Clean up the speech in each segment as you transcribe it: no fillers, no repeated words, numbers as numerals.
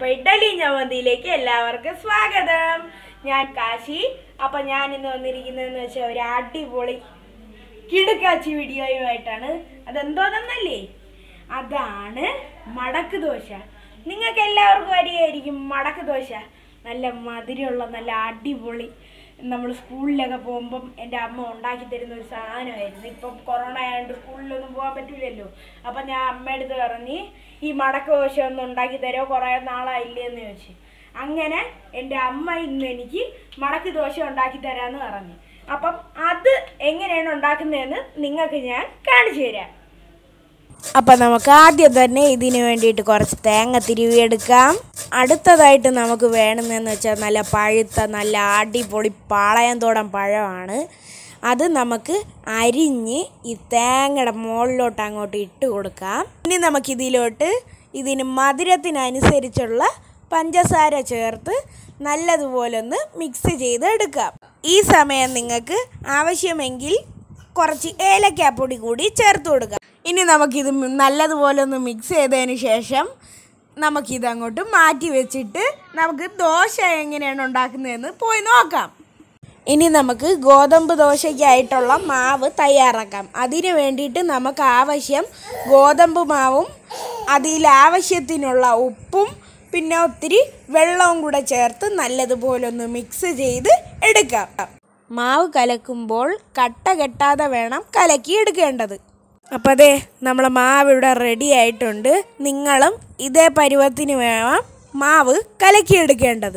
അപ്പോൾ ഇഡ്ഡലി ചമ്മന്തിയിലേക്ക് എല്ലാവർക്കും സ്വാഗതം. ഞാൻ കാശി. അപ്പോൾ ഞാൻ ഇന്ന് വന്നിരിക്കുന്നതെന്ന് വെച്ചാൽ ഒരു അടിപൊളി കിടുക്കാച്ചി വീഡിയോയുമായിട്ടാണ്. അതെന്തോന്നല്ലേ, അതാണ് മടക്ക് ദോശ. നിങ്ങൾക്ക് എല്ലാവർക്കും അറിയായിരിക്കും മടക്ക് ദോശ. നല്ല മധുരമുള്ള നല്ല അടിപൊളി നമ്മൾ സ്കൂളിലൊക്കെ പോകുമ്പം എൻ്റെ അമ്മ ഉണ്ടാക്കി തരുന്ന ഒരു സാധനമായിരുന്നു. ഇപ്പം കൊറോണ ആയതുകൊണ്ട് സ്കൂളിലൊന്നും പോകാൻ പറ്റില്ലല്ലോ. അപ്പം ഞാൻ അമ്മയടുത്ത് പറഞ്ഞ് ഈ മടക്ക് ദോശ ഒന്ന് ഉണ്ടാക്കി തരുമോ, കുറേ നാളായില്ലേന്ന് ചോദിച്ചു. അങ്ങനെ എൻ്റെ അമ്മ ഇന്ന് എനിക്ക് മടക്ക് ദോശ ഉണ്ടാക്കി തരാമെന്ന് പറഞ്ഞു. അപ്പം അത് എങ്ങനെയാണ് ഉണ്ടാക്കുന്നതെന്ന് നിങ്ങൾക്ക് ഞാൻ കാണിച്ചു തരാം. അപ്പം നമുക്ക് ആദ്യം തന്നെ ഇതിന് വേണ്ടിയിട്ട് കുറച്ച് തേങ്ങ തിരുവിയെടുക്കാം. അടുത്തതായിട്ട് നമുക്ക് വേണമെന്ന് വെച്ചാൽ നല്ല പഴുത്ത നല്ല അടിപൊളി പാളയംതോടൻ പഴമാണ്. അത് നമുക്ക് അരിഞ്ഞ് ഈ തേങ്ങയുടെ മുകളിലോട്ട് അങ്ങോട്ട് ഇട്ട് കൊടുക്കാം. ഇനി നമുക്കിതിലോട്ട് ഇതിന് മധുരത്തിനനുസരിച്ചുള്ള പഞ്ചസാര ചേർത്ത് നല്ലതുപോലെ ഒന്ന് മിക്സ് ചെയ്ത് എടുക്കാം. ഈ സമയം നിങ്ങൾക്ക് ആവശ്യമെങ്കിൽ കുറച്ച് ഏലക്കാപ്പൊടി കൂടി ചേർത്ത് കൊടുക്കാം. ഇനി നമുക്കിത് നല്ലതുപോലെ ഒന്ന് മിക്സ് ചെയ്തതിന് ശേഷം നമുക്കിതങ്ങോട്ട് മാറ്റി വെച്ചിട്ട് നമുക്ക് ദോശ എങ്ങനെയാണ് ഉണ്ടാക്കുന്നതെന്ന് പോയി നോക്കാം. ഇനി നമുക്ക് ഗോതമ്പ് ദോശയ്ക്കായിട്ടുള്ള മാവ് തയ്യാറാക്കാം. അതിന് വേണ്ടിയിട്ട് നമുക്ക് ആവശ്യം ഗോതമ്പ് മാവും അതിലാവശ്യത്തിനുള്ള ഉപ്പും പിന്നെ ഒത്തിരി വെള്ളവും കൂടെ ചേർത്ത് നല്ലതുപോലെ ഒന്ന് മിക്സ് ചെയ്ത് എടുക്കാം. മാവ് കലക്കുമ്പോൾ കട്ട കെട്ടാതെ വേണം കലക്കി എടുക്കേണ്ടത്. അപ്പോൾ അതെ, നമ്മളെ മാവ് ഇവിടെ റെഡി ആയിട്ടുണ്ട്. നിങ്ങളും ഇതേ പരുവത്തിന് വേണം മാവ് കലക്കിയെടുക്കേണ്ടത്.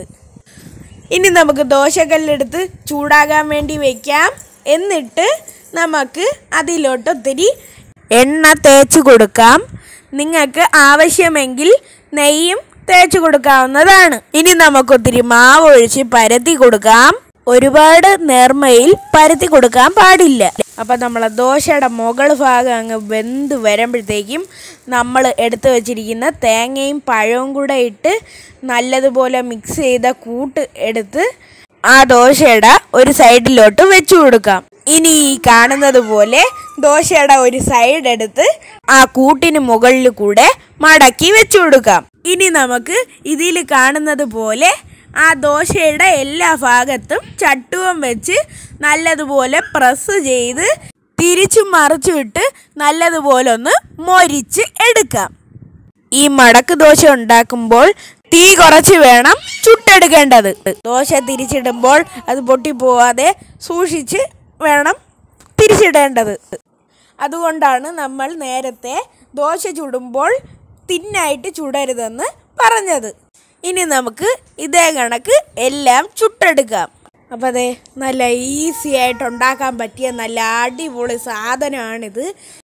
ഇനി നമുക്ക് ദോശക്കല്ലെടുത്ത് ചൂടാകാൻ വേണ്ടി വയ്ക്കാം. എന്നിട്ട് നമുക്ക് അതിലോട്ട് ഒത്തിരി എണ്ണ തേച്ച് കൊടുക്കാം. നിങ്ങൾക്ക് ആവശ്യമെങ്കിൽ നെയ്യും തേച്ച് കൊടുക്കാവുന്നതാണ്. ഇനി നമുക്കൊത്തിരി മാവ് ഒഴിച്ച് പരത്തി കൊടുക്കാം. ഒരുപാട് നേർമയിൽ പരത്തി കൊടുക്കാൻ പാടില്ല. അപ്പം നമ്മളെ ദോശയുടെ മുകൾ ഭാഗം അങ്ങ് വെന്ത് വരുമ്പോഴത്തേക്കും നമ്മൾ എടുത്തു വച്ചിരിക്കുന്ന തേങ്ങയും പഴവും കൂടെ ഇട്ട് നല്ലതുപോലെ മിക്സ് ചെയ്ത കൂട്ട് എടുത്ത് ആ ദോശയുടെ ഒരു സൈഡിലോട്ട് വെച്ചു കൊടുക്കാം. ഇനി ഈ കാണുന്നത് പോലെ ദോശയുടെ ഒരു സൈഡ് എടുത്ത് ആ കൂട്ടിന് മുകളിൽ കൂടെ മടക്കി വെച്ചു കൊടുക്കാം. ഇനി നമുക്ക് ഇതിൽ കാണുന്നത് പോലെ ആ ദോശയുടെ എല്ലാ ഭാഗത്തും ചട്ടുകം വെച്ച് നല്ലതുപോലെ പ്രസ് ചെയ്ത് തിരിച്ചും മറിച്ചും ഇട്ട് നല്ലതുപോലെ ഒന്ന് മൊരിച്ച് എടുക്കാം. ഈ മടക്ക് ദോശ ഉണ്ടാക്കുമ്പോൾ തീ കുറച്ച് വേണം ചുട്ടെടുക്കേണ്ടത്. ദോശ തിരിച്ചിടുമ്പോൾ അത് പൊട്ടിപ്പോവാതെ സൂക്ഷിച്ച് വേണം തിരിച്ചിടേണ്ടത്. അതുകൊണ്ടാണ് നമ്മൾ നേരത്തെ ദോശ ചുടുമ്പോൾ തിന്നായിട്ട് ചുടരുതെന്ന് പറഞ്ഞത്. ഇനി നമുക്ക് ഇതേ കണക്ക് എല്ലാം ചുട്ടെടുക്കാം. അപ്പോൾ അതെ, നല്ല ഈസി ആയിട്ട് ഉണ്ടാക്കാൻ പറ്റിയ നല്ല അടിപൊളി സാധനമാണിത്.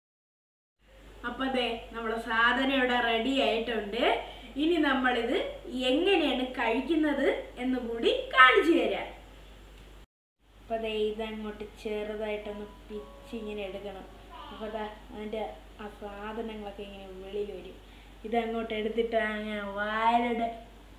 അപ്പോൾ അതെ, നമ്മുടെ സാധനം ഇവിടെ റെഡി ആയിട്ടുണ്ട്. ഇനി നമ്മളിത് എങ്ങനെയാണ് കഴിക്കുന്നത് എന്ന് കൂടി കാണിച്ചു തരാം. അപ്പോൾ അതെ, ഇതങ്ങോട്ട് ചെറുതായിട്ടൊന്ന് പിച്ചിങ്ങനെ എടുക്കണം. അപ്പോൾ അതാ അതിൻ്റെ ആ സാധനങ്ങളൊക്കെ ഇങ്ങനെ വെളിയിൽ വരും. ഇതങ്ങോട്ട് എടുത്തിട്ട് അങ്ങനെ വാരുടെ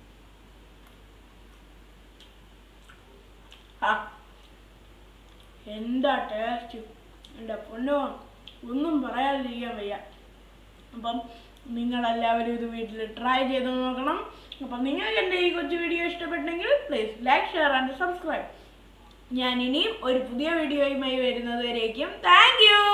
എന്താ ടേസ്റ്റ്, എൻ്റെ പൊന്നോ, ഒന്നും പറയാതിരിക്കാൻ വയ്യ. അപ്പം നിങ്ങളെല്ലാവരും ഇത് വീട്ടിൽ ട്രൈ ചെയ്ത് നോക്കണം. അപ്പം നിങ്ങൾക്ക് എൻ്റെ ഈ കൊച്ചു വീഡിയോ ഇഷ്ടപ്പെട്ടെങ്കിൽ please like, share and subscribe. ഞാൻ ഇനിയും ഒരു പുതിയ വീഡിയോയുമായി വരുന്നത് വരേക്കും താങ്ക് യു.